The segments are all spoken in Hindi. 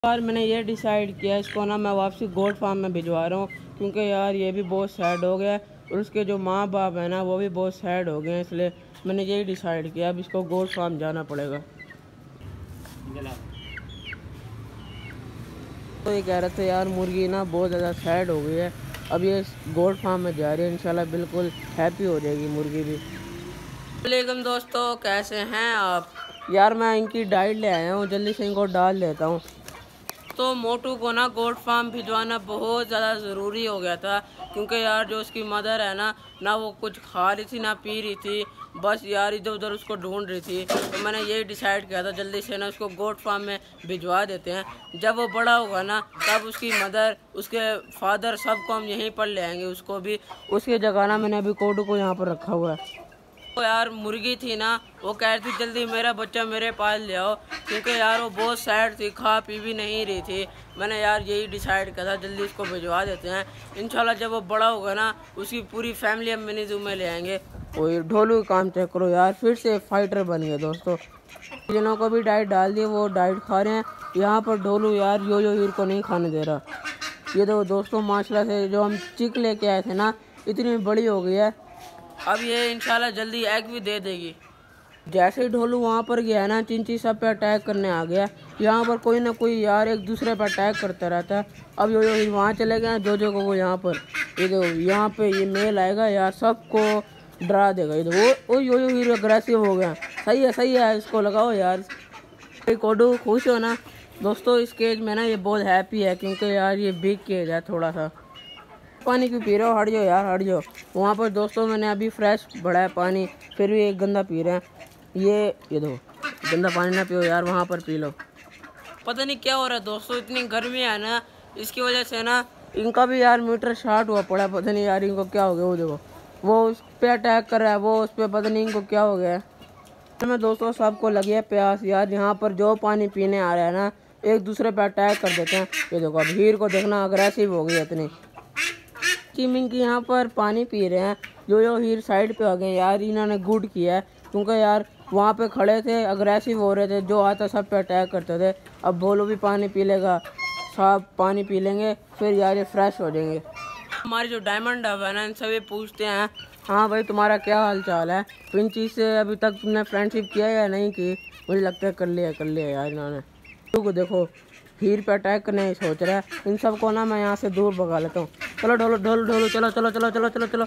यार मैंने ये डिसाइड किया इसको ना मैं वापसी गोट फार्म में भिजवा रहा हूँ, क्योंकि यार ये भी बहुत सैड हो गया और उसके जो माँ बाप है ना वो भी बहुत सैड हो गए हैं, इसलिए मैंने यही डिसाइड किया अब इसको गोट फार्म जाना पड़ेगा। तो ये कह रहे थे यार मुर्गी ना बहुत ज़्यादा सैड हो गई है, अब ये गोट फार्म में जा रही है, इंशाल्लाह बिल्कुल हैप्पी हो जाएगी मुर्गी भी। वालेकुम दोस्तों, कैसे हैं आप? यार मैं इनकी डाइट ले आया हूँ, जल्दी से इनको डाल देता हूँ। तो मोटू को ना गोट फार्म भिजवाना बहुत ज़्यादा ज़रूरी हो गया था, क्योंकि यार जो उसकी मदर है ना वो कुछ खा रही थी ना पी रही थी, बस यार इधर उधर उसको ढूंढ रही थी। तो मैंने यही डिसाइड किया था जल्दी से ना उसको गोट फार्म में भिजवा देते हैं। जब वो बड़ा होगा ना तब उसकी मदर उसके फादर सबको हम यहीं पर ले आएंगे, उसको भी उसकी जगह ना मैंने अभी कोडू को यहाँ पर रखा हुआ है। तो यार मुर्गी थी ना वो कह रही थी जल्दी मेरा बच्चा मेरे पास ले आओ, क्योंकि यार वो बहुत सैड थी, खा पी भी नहीं रही थी। मैंने यार यही डिसाइड किया था जल्दी इसको भिजवा देते हैं, इंशाल्लाह जब वो बड़ा होगा ना उसकी पूरी फैमिली हम मिनी जू में ले आएंगे। वही ढोलू काम चेक करो यार, फिर से फाइटर बन गए दोस्तों। जिन्हों को भी डाइट डाल दी वो डाइट खा रहे हैं। यहाँ पर ढोलू यार यो हीर को नहीं खाने दे रहा। ये तो दोस्तों माशाल्लाह से जो हम चिक लेके आए थे ना इतनी बड़ी हो गई है, अब ये इंशाल्लाह जल्दी एग भी दे देगी। जैसे ही ढोलू वहाँ पर गया ना चिंची सब पे अटैक करने आ गया। यहाँ पर कोई ना कोई यार एक दूसरे पर अटैक करता रहता है। अब यो वहाँ चले गए जो को यहाँ पर ये देखो, यहाँ पे ये मेल आएगा यार सबको डरा देगा। ये देखो वो यो हीरो अग्रेसिव हो गया। सही है इसको लगाओ यार। कोडू खुश हो ना दोस्तों, इस केज में ना ये बहुत हैप्पी है, क्योंकि यार ये बिग केज है थोड़ा सा। पानी क्यों पी रहे हो? हट जाओ यार हट जाओ। वहाँ पर दोस्तों मैंने अभी फ्रेश भरा है पानी, फिर भी एक गंदा पी रहे हैं। ये दो गंदा पानी ना पियो यार, वहाँ पर पी लो। पता नहीं क्या हो रहा है दोस्तों, इतनी गर्मी है ना इसकी वजह से ना इनका भी यार मीटर शार्ट हुआ पड़ा है। पता नहीं यार इनको क्या हो गया, वो देखो वो उस पर अटैक कर रहा है, वो उस पर पता नहीं इनको क्या हो गया है। मैं दोस्तों सबको लगी है प्यास यार, यहाँ पर जो पानी पीने आ रहा है ना एक दूसरे पर अटैक कर देते हैं। ये देखो अब हीर को देखना अग्रेसिव हो गई इतनी। चिमिंग की यहाँ पर पानी पी रहे हैं, जो हीर साइड पे आ गए यार, इन्होंने गुड किया है, क्योंकि यार वहाँ पे खड़े थे अग्रेसिव हो रहे थे, जो आता सब पे अटैक करते थे। अब भोलू भी पानी पी लेगा, सब पानी पी लेंगे, फिर यार ये फ्रेश हो जाएंगे। हमारे जो डायमंड डब है ना इनसे भी पूछते हैं, हाँ भाई तुम्हारा क्या हाल चाल है? पिंची से अभी तक तुमने फ्रेंडशिप किया या नहीं की? मुझे लगता है कर लिया यार इन्होंने। को देखो हीर पे अटैक करने ही सोच रहा है। इन सबको ना मैं यहाँ से दूर भगा लेता हूँ। चलो ढोलो चलो।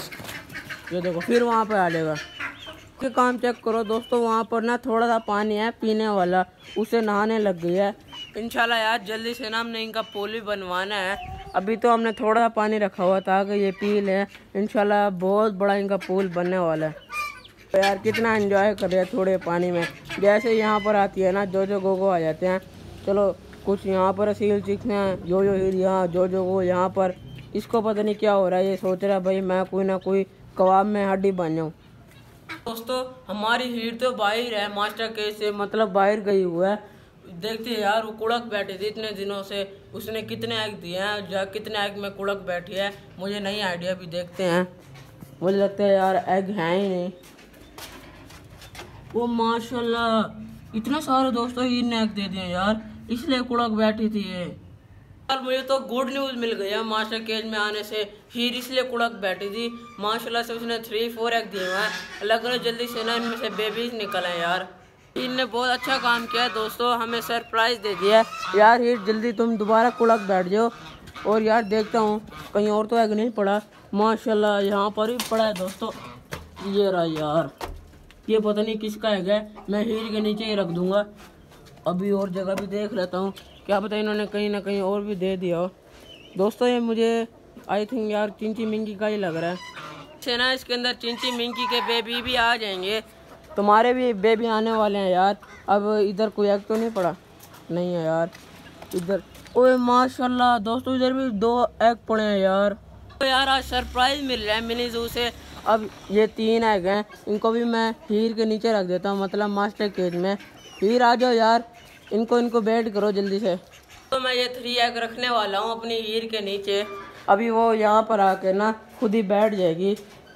ये देखो फिर वहाँ पे आ जाएगा। के काम चेक करो दोस्तों, वहाँ पर ना थोड़ा सा पानी है पीने वाला, उसे नहाने लग गई है। इंशाल्लाह यार जल्दी से ना हमने इनका पूल भी बनवाना है। अभी तो हमने थोड़ा सा पानी रखा हुआ था कि ये पी लें, इंशाल्लाह बहुत बड़ा इनका पूल बनने वाला है। तो यार कितना एंजॉय कर रहे हैं थोड़े पानी में। जैसे यहाँ पर आती है ना जो गोगो आ जाते हैं। चलो कुछ यहाँ पर असील चिकने हैं, जो हीर यहाँ जो को यहाँ पर। इसको पता नहीं क्या हो रहा है, ये सोच रहा है भाई मैं कोई ना कोई कबाब में हड्डी बन जाऊँ। दोस्तों हमारी हीर तो बाहर है मास्टर केज से, मतलब बाहर गई हुआ है। देखते हैं यार वो कुड़क बैठी थी इतने दिनों से, उसने कितने एग दिए हैं, कितने एग में कुड़क बैठी है मुझे नहीं आइडिया, भी देखते हैं। मुझे लगता है यार एग है ही नहीं। वो माशाल्लाह इतना सारे दोस्तों हीर ने एग दे दिए यार, इसलिए कुड़क बैठी थी ये। यार मुझे तो गुड न्यूज़ मिल गया मास्टर केज में आने से, हीर इसलिए कुड़क बैठी थी माशाल्लाह से उसने 3-4 एग दिए हुए हैं। अल्लाह करे जल्दी से ना इनमें से बेबीज निकल आए यार। हीर ने बहुत अच्छा काम किया है दोस्तों, हमें सरप्राइज़ दे दिया यार। हीर जल्दी तुम दोबारा कुड़क बैठ जाओ। और यार देखता हूँ कहीं और तो एग नहीं पड़ा, माशाल्लाह यहाँ पर भी पड़ा है दोस्तों। ये रहा यार, ये पता नहीं किसका एग है, मैं हीर के नीचे ही रख दूंगा। अभी और जगह भी देख लेता हूँ, क्या पता इन्होंने कहीं ना कहीं और भी दे दिया हो। दोस्तों ये मुझे आई थिंक यार चिंची मिंकी का ही लग रहा है ना, इसके अंदर चिंची मिंकी के बेबी भी आ जाएंगे। तुम्हारे भी बेबी आने वाले हैं यार। अब इधर कोई एग तो नहीं पड़ा? नहीं है यार इधर। ओए माशाल्लाह दोस्तों इधर भी 2 एग पड़े हैं यार। तो यार आज सरप्राइज मिल रहा है मिनी जू से। अब ये 3 एग हैं, इनको भी मैं हीर के नीचे रख देता हूँ, मतलब मास्टर केज में। हीर आ जाओ यार, इनको बेड करो जल्दी से। तो मैं ये 3 एग रखने वाला हूँ अपनी हीर के नीचे, अभी वो यहाँ पर आके ना खुद ही बैठ जाएगी।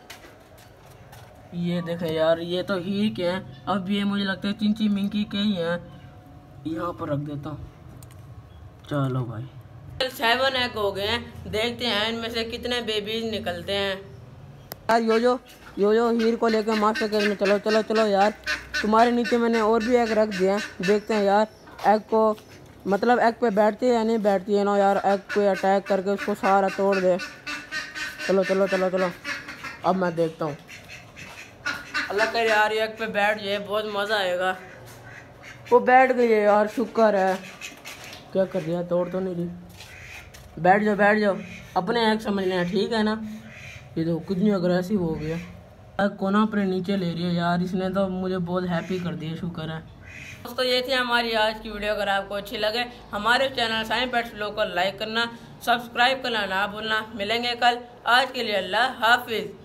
ये देखें यार ये तो हीर के हैं, अब ये मुझे लगता है चिंची मिंकी के ही हैं। यहाँ पर रख देता हूँ। चलो भाई 7 एग हो गए हैं, देखते हैं इनमें से कितने बेबीज निकलते हैं। यार यो हीर को लेकर मास्टर केज में चलो चलो चलो यार, तुम्हारे नीचे मैंने और भी एग रख दिया है। देखते हैं यार एग को, मतलब एग पे बैठती है या नहीं बैठती है ना यार। एग पे अटैक करके उसको सारा तोड़ दे। चलो चलो चलो चलो, अब मैं देखता हूँ। अल्लाह करे यार एग पे बैठ जाए, बहुत मज़ा आएगा। वो बैठ गई है यार, शुक्र है। क्या कर दिया, तोड़ तो नहीं रही। बैठ जाओ, अपने एग समझ लें, ठीक है ना। ये तो कितनी अग्रेसिव हो गया, एग को ना अपने नीचे ले रही है यार। इसने तो मुझे बहुत हैप्पी कर दिया, शुक्र है। दोस्तों ये थी हमारी आज की वीडियो। अगर आपको अच्छी लगे हमारे चैनल साइंस पेट्स व्लॉग को लाइक करना, सब्सक्राइब करना ना भूलना। मिलेंगे कल, आज के लिए अल्लाह हाफिज़।